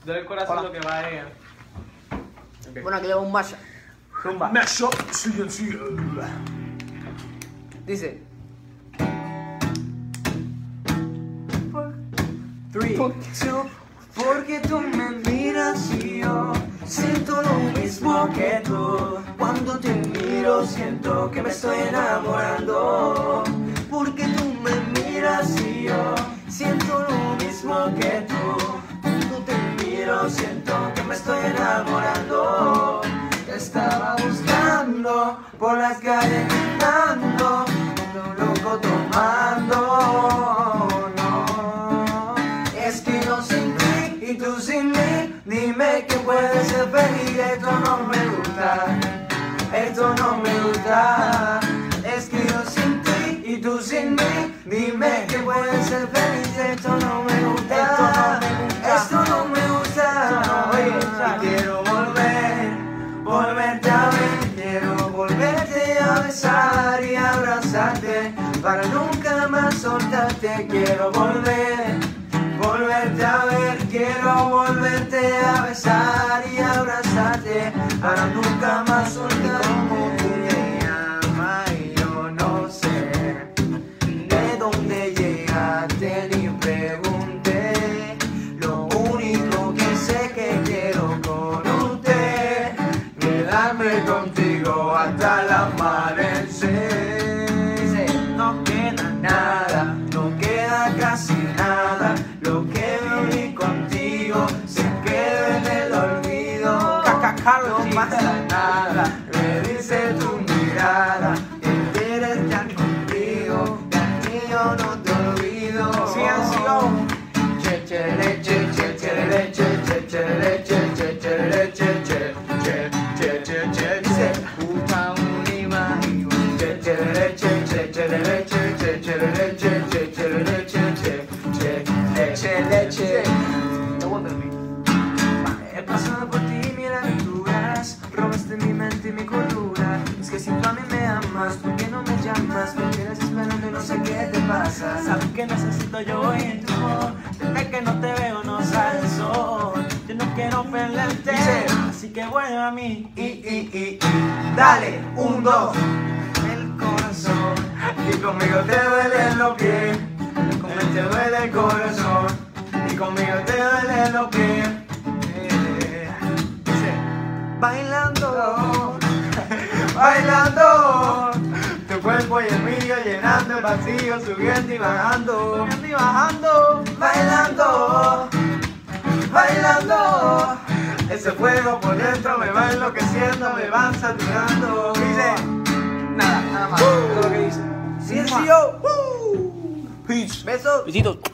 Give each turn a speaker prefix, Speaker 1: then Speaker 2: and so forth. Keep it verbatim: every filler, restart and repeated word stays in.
Speaker 1: Del corazón
Speaker 2: Hola.
Speaker 1: lo que va a ella.
Speaker 2: Okay. Bueno, aquí lleva un mashup. Zumba.
Speaker 3: Mashup, sí, sí.
Speaker 2: Dice.
Speaker 3: Three, two, porque tú me miras y yo siento lo mismo que tú. Cuando te miro siento que me estoy enamorando. Porque tú me miras y yo siento lo mismo que tú. Cuando te miro siento que me estoy enamorando. Te estaba buscando por las calles gritando, como loco tomando. No, es que yo sin ti y tú sin mí, dime que puedes ser feliz. Esto no me gusta, esto no me gusta. Es que yo sin ti y tú sin mí, dime que puedes ser feliz. Esto no me gusta, esto no me gusta. Oye, y quiero volver, volverte a ver, quiero volverte a besar y abrazarte para nunca más soltarte. Quiero volver, volverte a ver, quiero volverte a besar y abrazarte para nunca más soltarte. Como tú me llamas y yo no sé de dónde llegaste ni pregunté. Lo único que sé que quiero con usted, quedarme contigo hasta el amanecer. Dice, no queda nada, no queda casi nada. Lo que viví contigo se queda en el olvido. No pasa nada, me dice tu mirada que quieres estar contigo, que yo no te olvido. Ciencio. Che che leche, che che leche, che che leche, che che leche, che che che che che. Dice, puta unima, che che leche, che che leche, che che leche, che che leche, che che leche, leche. He pasado por ti mil aventuras, robaste mi mente y mi cordura. Es que si tú a mí me amas, ¿por qué no me llamas? Me quedas esperando y no sé qué te pasa. Sabes que necesito yo hoy en tu amor. Desde que no te veo no sale el sol. Yo no quiero perderte, así que vuelve a mí. Y, y, y, y, dale, un, dos. El corazón, y conmigo te duelen los pies. Con él te duele el corazón, y conmigo te duelen los pies. Bailando, bailando, tu cuerpo y el mío llenando el vacío, subiendo y bajando, subiendo y bajando, bailando, bailando, ese fuego por dentro me va enloqueciendo, me va saturando. Dice, nada, nada más, uh, es lo que dice. Sí, sí, yo, uh, peace, besos,
Speaker 2: Besitos.